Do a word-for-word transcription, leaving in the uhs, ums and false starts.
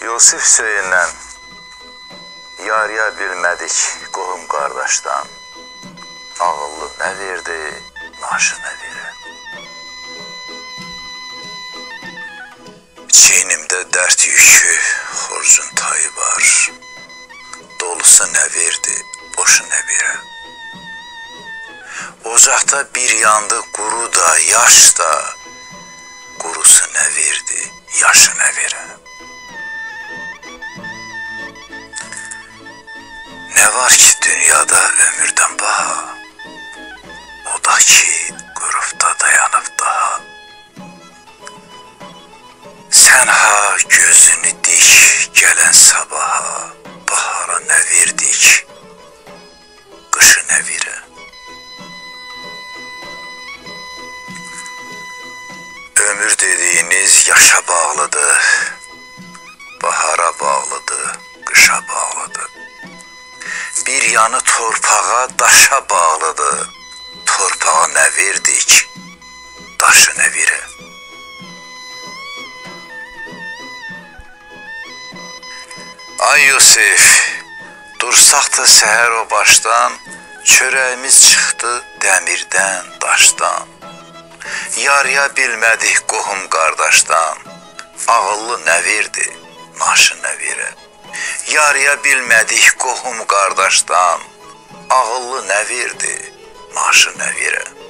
Yusif Hüseynlə yarıya bilmədik qohum qardaşdan. Ağıllı nə verdi, naşı nə verir. Çiynimdə dərd yükü, xorcun tayı var. Dolusu nə verdi, boşu nə verir. Ocaqda bir yandı quru da, yaş da. Qurusu nə verdi, yaşı nə verir. Ne var ki dünyada ömürden baha, o da ki qürufda dayanıb daha. Sən ha gözünü dik gələn sabaha, bahara nə verdik, qışı nə verir. Ömür dediğiniz yaşa bağlıdır, bahara bağlıdır, qışa bağlıdır. Bir yanı torpağa, daşa bağlıdır. Torpağa nə verdik, daşı nə verir. Ay Yusif, dursaq da səhər o başdan, çörəyimiz çıxdı dəmirdən, daşdan. Yarıya bilmədik qohum qardaşdan, ağıllı nə verdi, naşı nə verir. Yarıya bilmədik qohum qardaşdan, ağıllı nə verdi, naşı nə verir.